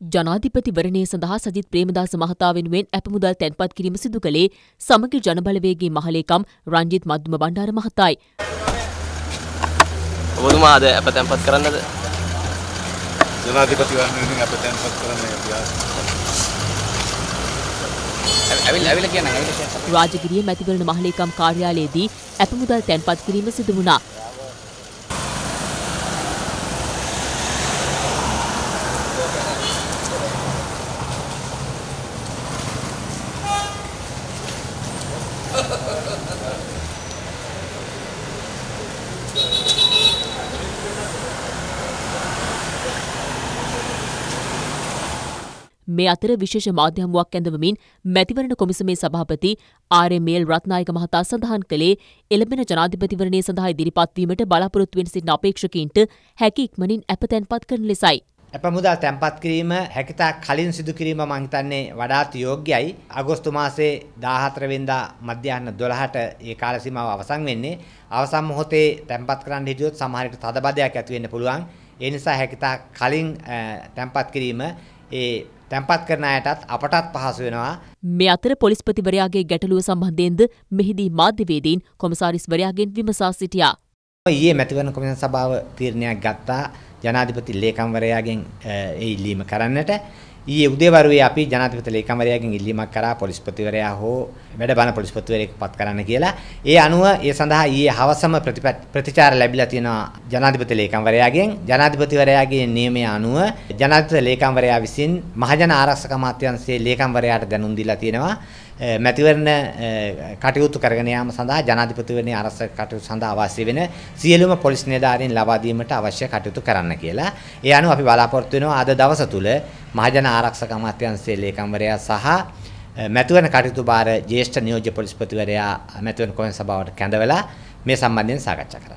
ජනාධිපතිවරණය සඳහා සජිත් ප්‍රේමදාස මහතා වෙනුවෙන් ඇප මුදල් තැන්පත් කිරීම සිදු කළේ සමගි ජනබලවේගයේ මහලේකම් රංජිත් මද්දුම බණ්ඩාර මහතායි. ඔබතුමා අද ඇප තැන්පත් කරන්නද? ජනාධිපතිවරණය වෙනුවෙන් ඇප තැන්පත් කරන්න ඇවිල්ලා කියන්නේ රාජගිරිය මැතිවරණ මහලේකම් කාර්යාලයේදී ඇප මුදල් තැන්පත් කිරීම සිදු වුණා. මේ අතර විශේෂ මාධ්‍ය හමුවක් ඇඳවමින් මැතිවරණ කොමිසමේ සභාපති ආර්.එම්.එල්. රත්නායක මහතා සඳහන් කළේ එළඹෙන ජනාධිපතිවරණය සඳහා ඉදිරිපත් වීමට බලාපොරොත්තු වෙන සිටින අපේක්ෂකයින්ට හැකි ඉක්මනින් ඇප තැන්පත් කරන ලෙසයි. ඇප මුදල් තැන්පත් කිරීම හැකියතාක් කලින් සිදු කිරීම මම හිතන්නේ වඩාත් යෝග්‍යයි. අගෝස්තු මාසයේ 14 වෙනිදා මධ්‍යහ්න 12ට ඒ කාල සීමාව අවසන් වෙන්නේ. අවසන් මොහොතේ තැන්පත් කරන්න හිටියොත් සමහර විට තදබදයක් ඇති වෙන්න පුළුවන්. ඒ නිසා හැකියතාක් කලින් තැන්පත් කිරීම ඒ තැන්පත් කරන අයටත් අපටත් පහසු වෙනවා. මේ අතර පොලිස්පතිවරයාගේ ගැටලුව සම්බන්ධයෙන්ද මෙහිදී මාධ්‍යවේදීන් කොමසාරිස්වරයාගෙන් විමසා සිටියා. ඊයේ මැතිවරණ කොමිසම සභාව තීරණයක් ගත්තා ජනාධිපති ලේකම්වරයාගෙන් ඒ ඉල්ලීම කරන්නට. ඊයේ උදේවරුේ අපි ජනාධිපති ලේකම්වරයාගෙන් ඉල්ලීමක් කරා පොලිස්පතිවරයා හෝ වැඩබන පොලිස්පතිවරයෙක් පත් කරන්න කියලා. ඒ අනුව ඒ සඳහා ඊයේ හවසම ප්‍රතිචාර ලැබිලා තියෙනවා ජනාධිපති ලේකම්වරයාගෙන්. ජනාධිපතිවරයාගේ නියමය අනුව ජනාධිපති ලේකම්වරයා විසින් මහජන ආරක්ෂක අමාත්‍යාංශයේ ලේකම්වරයාට දැනුම් දීලා තියෙනවා. මැතිවරණ කටයුතු කරගෙන යාම සඳහා ජනාධිපතිවරණයේ ආරක්ෂක කටයුතු සඳහා අවශ්‍ය වෙන සියලුම පොලිස් නිලධාරීන් ලබා දීමට අවශ්‍ය කටයුතු කරන්න කියලා. ඒ අනුව අපි බලාපොරොත්තු වෙනවා අද දවස තුල මහජන ආරක්ෂක අමාත්‍යාංශයේ ලේකම්වරයා සහ මැතිවරණ කටයුතු භාර ජ්‍යෙෂ්ඨ නියෝජ්‍ය පොලිස්පතිවරයා මැතිවරණ කොමිසම සභාවට කැඳවලා මේ සම්බන්ධයෙන් සාකච්ඡා කරන්න.